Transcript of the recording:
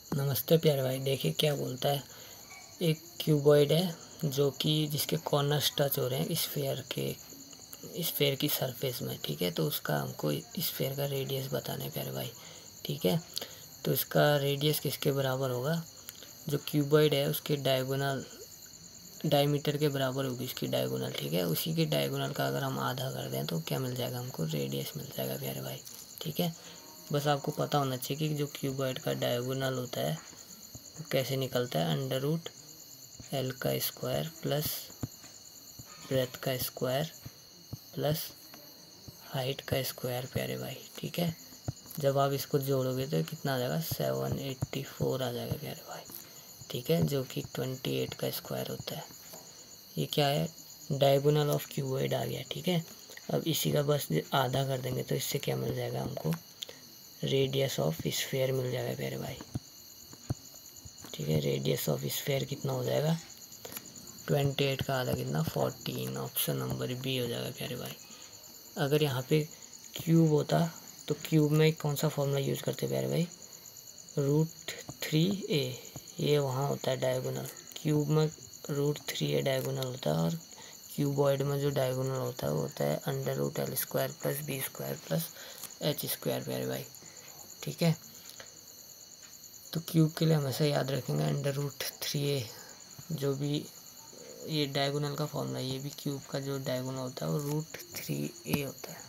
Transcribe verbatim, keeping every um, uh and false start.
नमस्ते प्यारे भाई, देखिए क्या बोलता है। एक क्यूबॉइड है जो कि जिसके कॉर्नर्स टच हो रहे हैं स्फेयर के स्फेयर की सरफेस में, ठीक है। तो उसका हमको स्फेयर का रेडियस बताना है प्यारे भाई, ठीक है। तो इसका रेडियस किसके बराबर होगा, जो क्यूबॉइड है उसके डायगोनल डायमीटर के बराबर होगी इसकी डायगोनल, ठीक है। उसी के डायगोनल का अगर हम आधा कर दें तो क्या मिल जाएगा, हमको रेडियस मिल जाएगा प्यारे भाई, ठीक है। बस आपको पता होना चाहिए कि जो क्यूबॉइड का डायगोनल होता है वो कैसे निकलता है, अंडर रूट एल का स्क्वायर प्लस ब्रेथ का स्क्वायर प्लस हाइट का स्क्वायर प्यारे भाई, ठीक है। जब आप इसको जोड़ोगे तो कितना आ जाएगा, सेवन एट्टी फोर आ जाएगा प्यारे भाई, ठीक है, जो कि ट्वेंटी एट का स्क्वायर होता है। ये क्या है, डायगोनल ऑफ क्यूबॉइड आ गया, ठीक है। अब इसी का बस आधा कर देंगे तो इससे क्या मिल जाएगा, हमको रेडियस ऑफ स्फेयर मिल जाएगा प्यारे भाई, ठीक है। रेडियस ऑफ स्फेयर कितना हो जाएगा, ट्वेंटी एट का आधा कितना, फोर्टीन। ऑप्शन नंबर बी हो जाएगा प्यारे भाई। अगर यहाँ पे क्यूब होता तो क्यूब में कौन सा फॉर्मूला यूज़ करते प्यारे भाई, रूट थ्री ए, ये वहाँ होता है डायगोनल। क्यूब में रूट थ्री ए डायगोनल होता है और क्यूबॉइड में जो डायगोनल होता है वो होता है under root L square plus B square plus H square प्यारे भाई, ठीक है। तो क्यूब के लिए हमेशा याद रखेंगे अंडर रूट थ्री ए, जो भी ये डायगोनल का फॉर्मूला, ये भी क्यूब का जो डायगोनल होता है वो रूट थ्री ए होता है।